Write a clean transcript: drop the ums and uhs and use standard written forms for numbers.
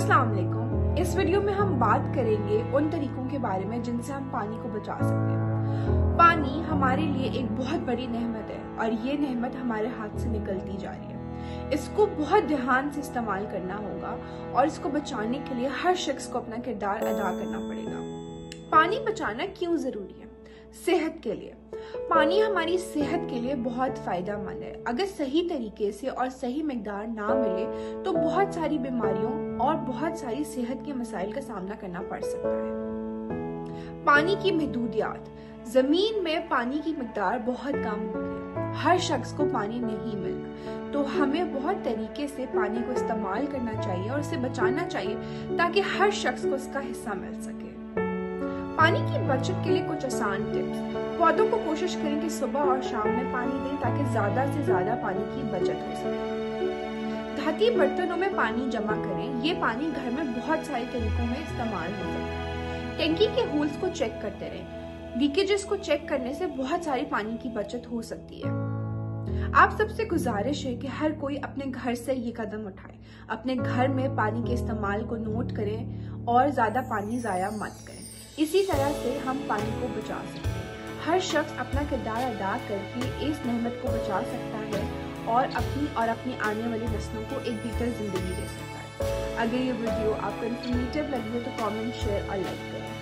अस्सलाम वालेकुम। इस वीडियो में हम बात करेंगे उन तरीकों के बारे में जिनसे हम पानी को बचा सकते हैं। पानी हमारे लिए एक बहुत बड़ी नेमत है और ये नेमत हमारे हाथ से निकलती जा रही है। इसको बहुत ध्यान से इस्तेमाल करना होगा और इसको बचाने के लिए हर शख्स को अपना किरदार अदा करना पड़ेगा। पानी बचाना क्यों जरूरी है? सेहत के लिए। पानी हमारी सेहत के लिए बहुत फायदेमंद है। अगर सही तरीके से और सही मिकदार ना मिले तो बहुत सारी बीमारियों और बहुत सारी सेहत के मसाइल का सामना करना पड़ सकता है। पानी की महदूदियत। जमीन में पानी की मिकदार बहुत कम होती है। हर शख्स को पानी नहीं मिलता, तो हमें बहुत तरीके से पानी को इस्तेमाल करना चाहिए और इसे बचाना चाहिए ताकि हर शख्स को इसका हिस्सा मिल सके। पानी की बचत के लिए कुछ आसान टिप्स। पौधों को कोशिश करें कि सुबह और शाम में पानी दें ताकि ज्यादा से ज्यादा पानी की बचत हो सके। धाती बर्तनों में पानी जमा करें। ये पानी घर में बहुत सारे तरीकों में इस्तेमाल हो सकता है। टैंकी के होल्स को चेक करते रहें। लीकेजेस को चेक करने से बहुत सारी पानी की बचत हो सकती है। आप सबसे गुजारिश है कि हर कोई अपने घर से ये कदम उठाए। अपने घर में पानी के इस्तेमाल को नोट करें और ज्यादा पानी जाया मत करें। इसी तरह से हम पानी को बचा सकते हैं। हर शख्स अपना किरदार अदा करके इस नेमत को बचा सकता है और अपनी आने वाली नस्लों को एक बेहतर जिंदगी दे सकता है। अगर ये वीडियो आपको इन्फॉर्मेटिव लगी हो तो कमेंट, शेयर और लाइक करें।